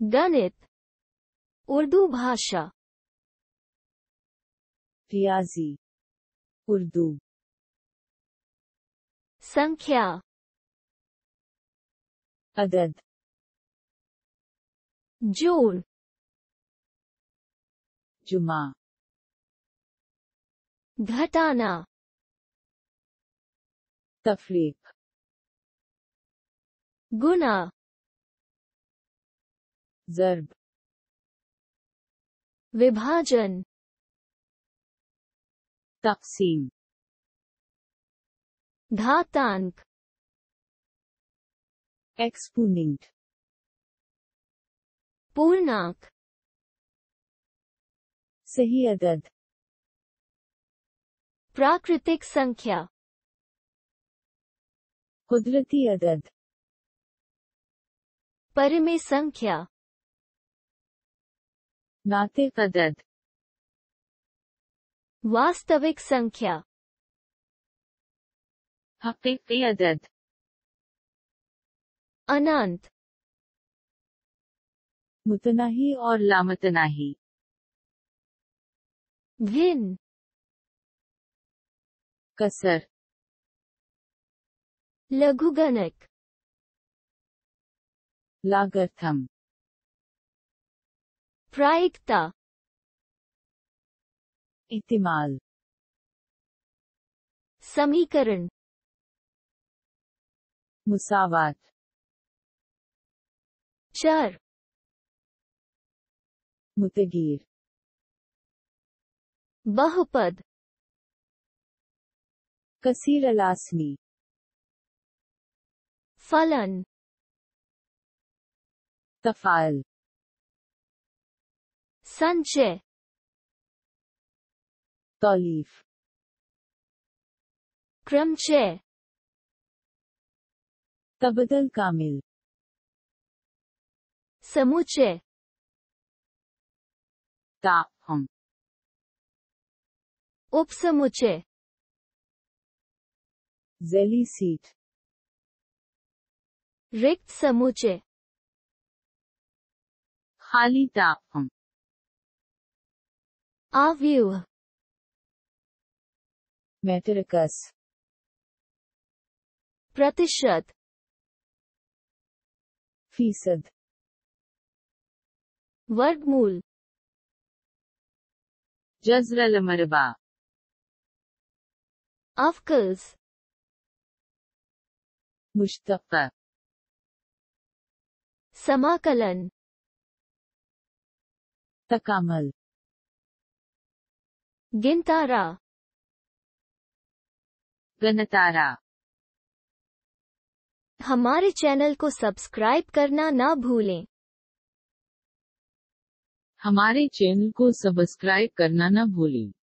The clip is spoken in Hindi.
गणित, उर्दू भाषा। रियाजी, उर्दू। संख्या, अदद, जोड़, जुमा। घटाना, तफरीक, गुना, ज़र्ब, विभाजन, तक़सीम, घातांक, एक्सपोनेंट, पूर्णांक, सही अदद, प्राकृतिक संख्या, कुदरती अदद, परिमेय संख्या, नातिक अदद, वास्तविक संख्या, हकीकी अदद, अनंत, मुतनाही और लामतनाही, भिन्न, कसर, लघुगणक, लागर्थम, प्रायिकता, इस्तेमाल, समीकरण, मुसावात, चर, मुतगीर, बहुपद, कसीर अलास्मी, फलन, तफ़ाल, संचय, तौलीफ, क्रमचय, तबदल कामिल, समुचय, ताक़म, उपसमुचय, ज़ैली सीट, रिक्त समुचय, खाली ताक़म, आव्यूह, मैट्रिकस, प्रतिशत, फीसद, वर्गमूल, जज़र मरबा, अवकल्स, मुश्तक़, समाकलन, तकामल, गिनतारा, गणतारा। हमारे चैनल को सब्सक्राइब करना ना भूलें। हमारे चैनल को सब्सक्राइब करना न भूलें।